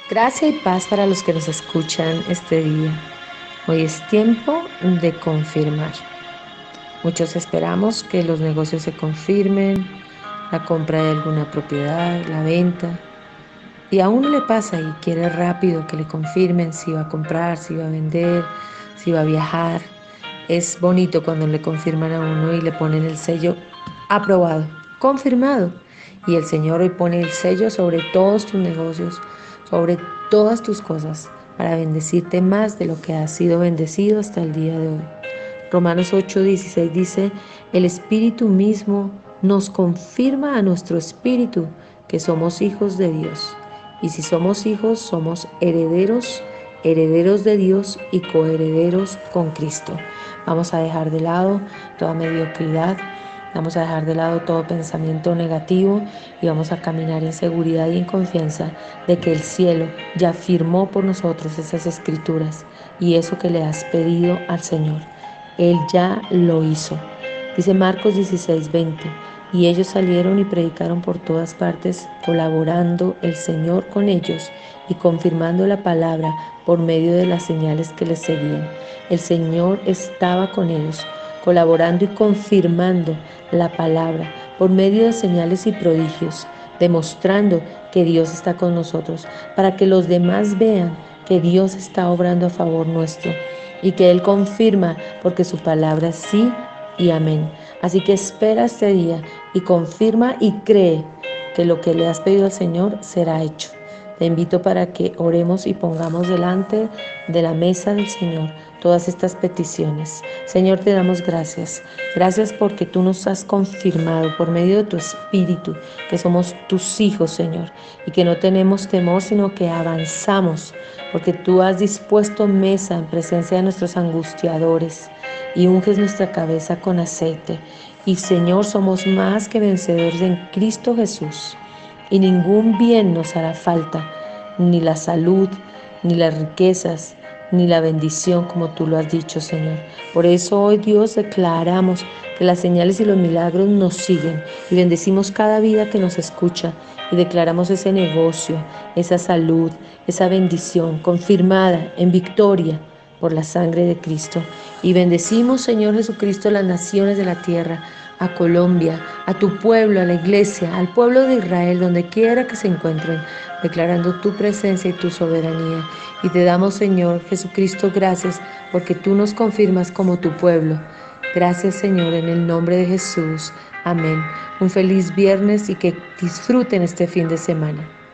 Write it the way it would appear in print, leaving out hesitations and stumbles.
Gracia y paz para los que nos escuchan este día. Hoy es tiempo de confirmar. Muchos esperamos que los negocios se confirmen, la compra de alguna propiedad, la venta. Y a uno le pasa y quiere rápido que le confirmen si va a comprar, si va a vender, si va a viajar. Es bonito cuando le confirman a uno y le ponen el sello aprobado, confirmado. Y el Señor hoy pone el sello sobre todos tus negocios, sobre todas tus cosas, para bendecirte más de lo que has sido bendecido hasta el día de hoy. Romanos 8:16 dice, el Espíritu mismo nos confirma a nuestro espíritu que somos hijos de Dios. Y si somos hijos, somos herederos, herederos de Dios y coherederos con Cristo. Vamos a dejar de lado toda mediocridad, vamos a dejar de lado todo pensamiento negativo y vamos a caminar en seguridad y en confianza de que el cielo ya firmó por nosotros esas escrituras y eso que le has pedido al Señor. Él ya lo hizo. Dice Marcos 16:20, y ellos salieron y predicaron por todas partes, colaborando el Señor con ellos y confirmando la palabra por medio de las señales que les seguían. El Señor estaba con ellos, colaborando y confirmando la palabra por medio de señales y prodigios, demostrando que Dios está con nosotros, para que los demás vean que Dios está obrando a favor nuestro y que Él confirma porque su palabra es sí y amén. Así que espera este día y confirma y cree que lo que le has pedido al Señor será hecho. Te invito para que oremos y pongamos delante de la mesa del Señor todas estas peticiones. Señor, te damos gracias. Gracias porque tú nos has confirmado por medio de tu Espíritu que somos tus hijos, Señor, y que no tenemos temor, sino que avanzamos, porque tú has dispuesto mesa en presencia de nuestros angustiadores y unges nuestra cabeza con aceite. Y Señor, somos más que vencedores en Cristo Jesús. Y ningún bien nos hará falta, ni la salud, ni las riquezas, ni la bendición, como tú lo has dicho, Señor. Por eso hoy, Dios, declaramos que las señales y los milagros nos siguen y bendecimos cada vida que nos escucha y declaramos ese negocio, esa salud, esa bendición confirmada en victoria por la sangre de Cristo. Y bendecimos, Señor Jesucristo, las naciones de la tierra, a Colombia, a tu pueblo, a la iglesia, al pueblo de Israel, donde quiera que se encuentren, declarando tu presencia y tu soberanía. Y te damos, Señor Jesucristo, gracias porque tú nos confirmas como tu pueblo. Gracias, Señor, en el nombre de Jesús. Amén. Un feliz viernes y que disfruten este fin de semana.